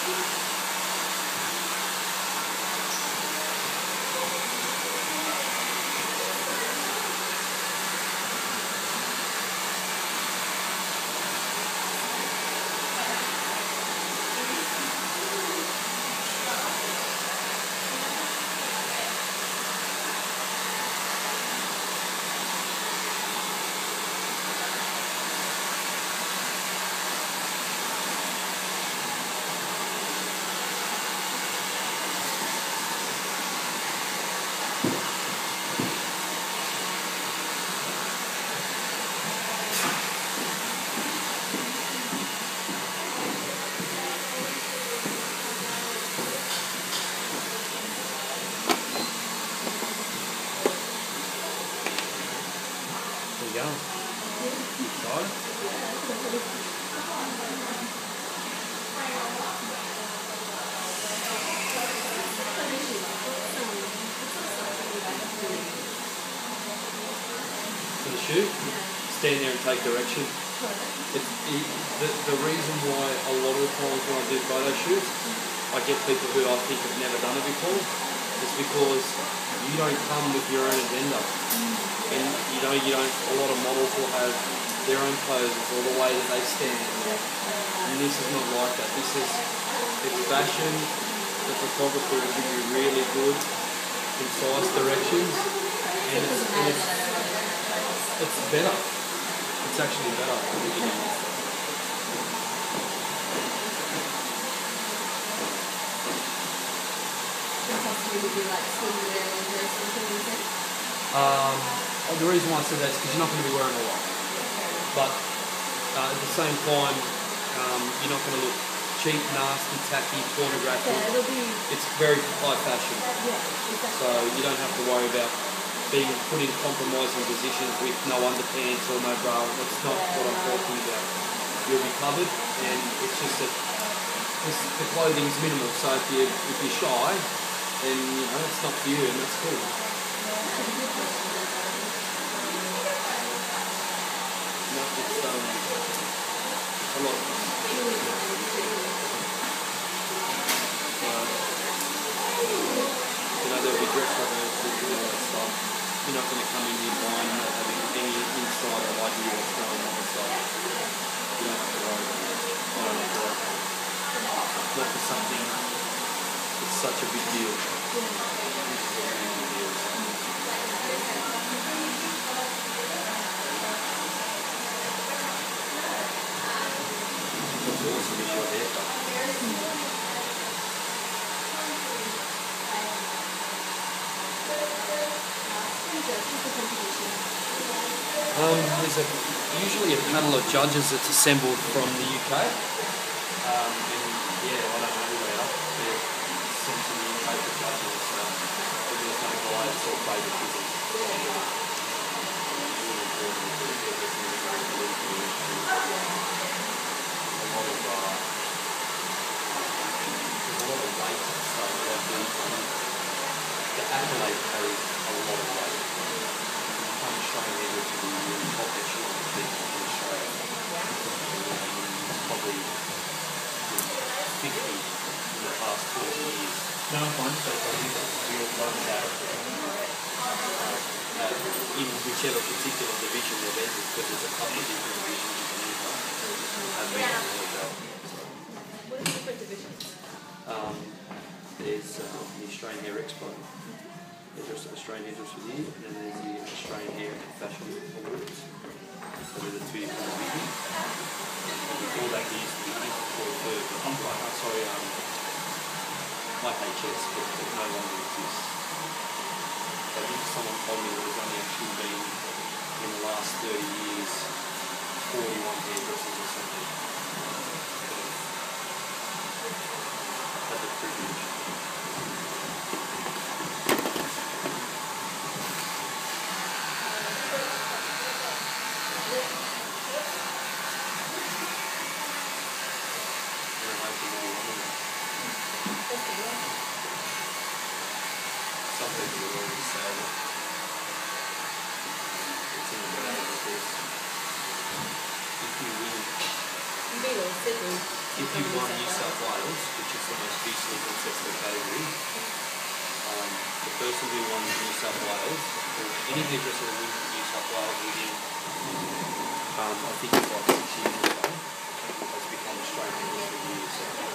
There you go. Excited? For the shoot? Stand there and take direction. The reason why a lot of the times when I do photo shoots, I get people who I think have never done it before, is because you don't come with your own agenda. And you don't, a lot of models will have their own poses or the way that they stand. And this is not like that. It's fashion. The photographer will give you really good, concise directions. And it's better. It's actually better. The reason why I said that is because you're not going to be wearing a lot. But at the same time, you're not going to look cheap, nasty, tacky, pornographic. Yeah, it's very high fashion. Yeah, exactly. So you don't have to worry about being put in compromising positions with no underpants or no bra. That's not what I'm talking about. You'll be covered, and it's just that the clothing's minimal. So if you're shy, then it's not for you, and that's cool. No, it's a lot. They'll be dressed like nurses and all that stuff. You're not going to come in here blind, not having any insight or idea what's going on. So you don't have to worry about it. You don't have to worry about it. Not for something that's such a big deal. What's awesome is your haircut. There's usually a panel of judges that's assembled from the UK. And yeah, I don't know where they're sent to the UK for judges. But there's no bias or favouritism. A lot of weight and stuff. The accolade carries a lot of weight. Australian able to be really top echelon people in Australia. Probably 50 in the past 20 years. No, fine, so I think we'll find out. In whichever particular division they're in, because there's a couple of different divisions you can enter. What are the different divisions? There's the Australian Hair Expo. Australian Hairdresser of the Year, and then there's the Australian Hair and Fashion Awards. So they're the two different divisions. And before that, there used to be IHS, but it no longer exists. I think someone told me there's only actually been, in the last 30 years, 41 hairdressers or something. Had the privilege. Some people would always say that it's in the way of this. If you win, You mean on Sydney? if you won New South Wales, which is the most fiercely contested category, the person who won New South Wales, or any hairdresser who wins New South Wales within, I think it's like 6 years ago, has become Australian Hairdresser of the Year. So